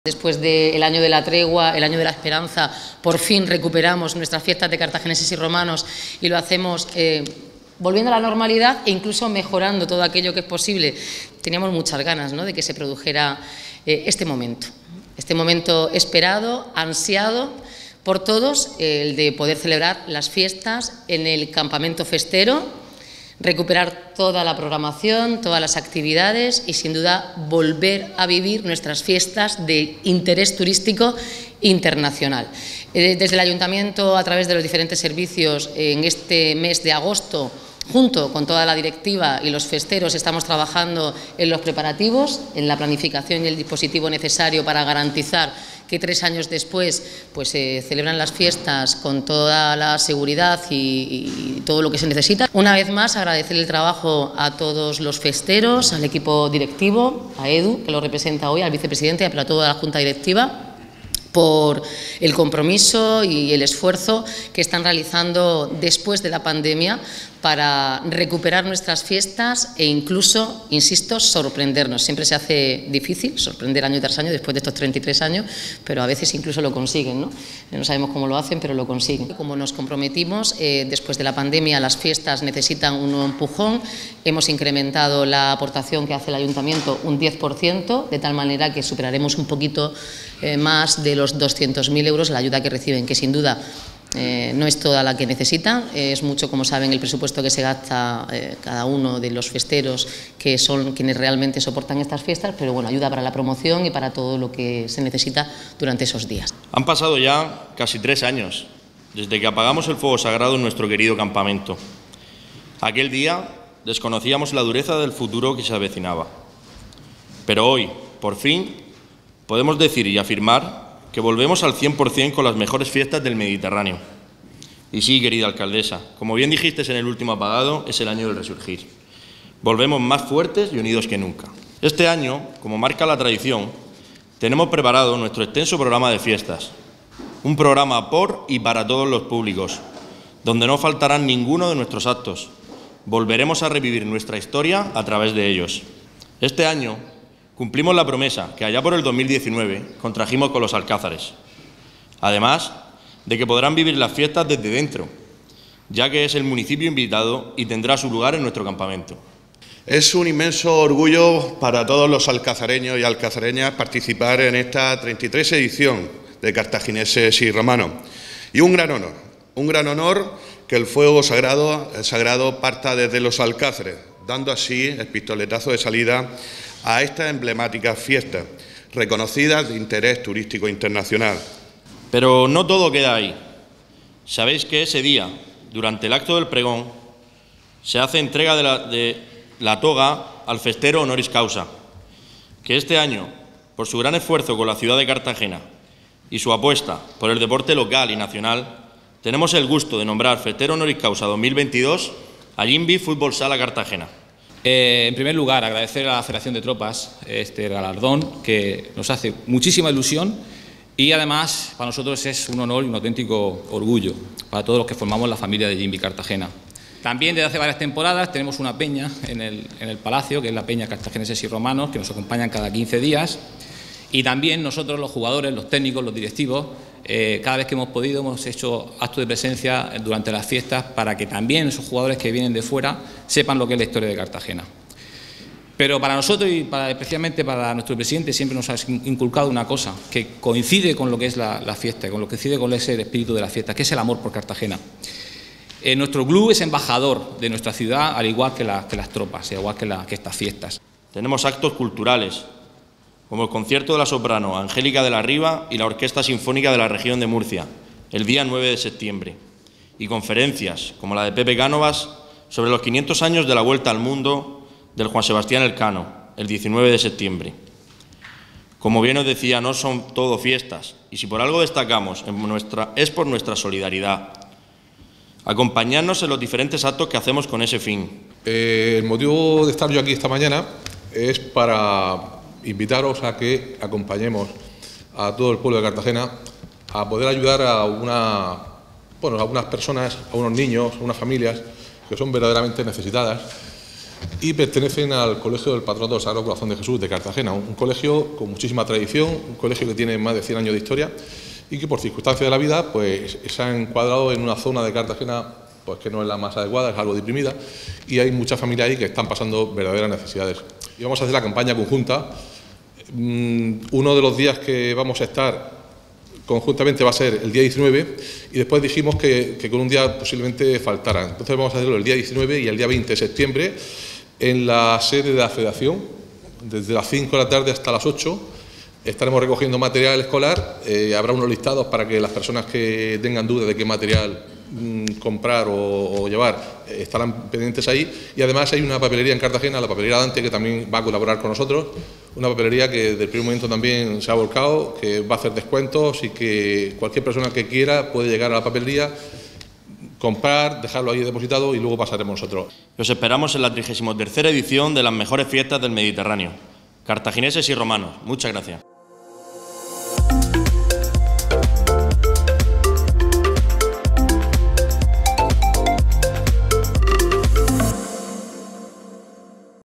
Después del año de la tregua, el año de la esperanza, por fin recuperamos nuestras fiestas de cartagineses y romanos y lo hacemos volviendo a la normalidad e incluso mejorando todo aquello que es posible. Teníamos muchas ganas, ¿no?, de que se produjera este momento esperado, ansiado por todos, el de poder celebrar las fiestas en el campamento festero, recuperar toda la programación, todas las actividades y, sin duda, volver a vivir nuestras fiestas de interés turístico internacional. Desde el Ayuntamiento, a través de los diferentes servicios, en este mes de agosto, junto con toda la directiva y los festeros, estamos trabajando en los preparativos, en la planificación y el dispositivo necesario para garantizar que 3 años después pues, se celebran las fiestas con toda la seguridad y todo lo que se necesita. Una vez más, agradecer el trabajo a todos los festeros, al equipo directivo, a Edu, que lo representa hoy, al vicepresidente, pero a toda la Junta Directiva, por el compromiso y el esfuerzo que están realizando después de la pandemia para recuperar nuestras fiestas e incluso, insisto, sorprendernos. Siempre se hace difícil sorprender año tras año después de estos 33 años, pero a veces incluso lo consiguen, ¿no? No sabemos cómo lo hacen, pero lo consiguen. Como nos comprometimos, después de la pandemia las fiestas necesitan un nuevo empujón. Hemos incrementado la aportación que hace el Ayuntamiento un 10%, de tal manera que superaremos un poquito más de los 200.000 euros la ayuda que reciben, que sin duda no es toda la que necesitan, es mucho, como saben, el presupuesto que se gasta cada uno de los festeros, que son quienes realmente soportan estas fiestas, pero bueno, ayuda para la promoción y para todo lo que se necesita durante esos días. Han pasado ya casi 3 años desde que apagamos el fuego sagrado en nuestro querido campamento. Aquel día desconocíamos la dureza del futuro que se avecinaba, pero hoy, por fin, podemos decir y afirmar que volvemos al 100% con las mejores fiestas del Mediterráneo. Y sí, querida alcaldesa, como bien dijiste en el último apagado, es el año del resurgir. Volvemos más fuertes y unidos que nunca. Este año, como marca la tradición, tenemos preparado nuestro extenso programa de fiestas. Un programa por y para todos los públicos, donde no faltarán ninguno de nuestros actos. Volveremos a revivir nuestra historia a través de ellos. Este año cumplimos la promesa que allá por el 2019 contrajimos con los alcázares, además de que podrán vivir las fiestas desde dentro, ya que es el municipio invitado y tendrá su lugar en nuestro campamento. Es un inmenso orgullo para todos los alcazareños y alcazareñas participar en esta 33 edición de Cartagineses y Romanos. Y un gran honor que el fuego sagrado parta desde los alcázares, dando así el pistoletazo de salida a esta emblemática fiesta, reconocida de interés turístico internacional. Pero no todo queda ahí. Sabéis que ese día, durante el acto del pregón, se hace entrega de la toga al festero honoris causa, que este año, por su gran esfuerzo con la ciudad de Cartagena y su apuesta por el deporte local y nacional, tenemos el gusto de nombrar festero honoris causa 2022 a Jimby Fútbol Sala Cartagena. En primer lugar, agradecer a la Federación de Tropas este galardón, que nos hace muchísima ilusión y además para nosotros es un honor y un auténtico orgullo para todos los que formamos la familia de Jimby Cartagena. También desde hace varias temporadas tenemos una peña en el Palacio, que es la Peña Cartagineses y Romanos, que nos acompañan cada 15 días. Y también nosotros, los jugadores, los técnicos, los directivos, cada vez que hemos podido hemos hecho actos de presencia durante las fiestas para que también esos jugadores que vienen de fuera sepan lo que es la historia de Cartagena. Pero para nosotros y especialmente para nuestro presidente siempre nos ha inculcado una cosa que coincide con lo que es la fiesta, con lo que coincide con ese espíritu de la fiesta, que es el amor por Cartagena. Nuestro club es embajador de nuestra ciudad, al igual que las tropas, al igual que estas fiestas. Tenemos actos culturales, como el concierto de la soprano Angélica de la Riva y la Orquesta Sinfónica de la Región de Murcia, el día 9 de septiembre, y conferencias, como la de Pepe Cánovas, sobre los 500 años de la Vuelta al Mundo del Juan Sebastián Elcano, el 19 de septiembre. Como bien os decía, no son todo fiestas, y si por algo destacamos es por nuestra solidaridad. Acompañarnos en los diferentes actos que hacemos con ese fin. El motivo de estar yo aquí esta mañana es para invitaros a que acompañemos a todo el pueblo de Cartagena a poder ayudar a algunas personas, a unos niños, a unas familias que son verdaderamente necesitadas y pertenecen al Colegio del Patronato del Sagrado Corazón de Jesús de Cartagena, un colegio con muchísima tradición, un colegio que tiene más de 100 años de historia y que por circunstancias de la vida pues se ha encuadrado en una zona de Cartagena pues que no es la más adecuada, es algo deprimida y hay muchas familias ahí que están pasando verdaderas necesidades. Y vamos a hacer la campaña conjunta. Uno de los días que vamos a estar conjuntamente va a ser el día 19 y después dijimos que con un día posiblemente faltara. Entonces vamos a hacerlo el día 19 y el día 20 de septiembre en la sede de la Federación, desde las 5 de la tarde hasta las 8. Estaremos recogiendo material escolar, habrá unos listados para que las personas que tengan dudas de qué material comprar o llevar estarán pendientes ahí, y además hay una papelería en Cartagena, la papelería Dante, que también va a colaborar con nosotros, una papelería que desde el primer momento también se ha volcado, que va a hacer descuentos y que cualquier persona que quiera puede llegar a la papelería, comprar, dejarlo ahí depositado y luego pasaremos nosotros. Los esperamos en la 33ª edición de las mejores fiestas del Mediterráneo, cartagineses y romanos. Muchas gracias.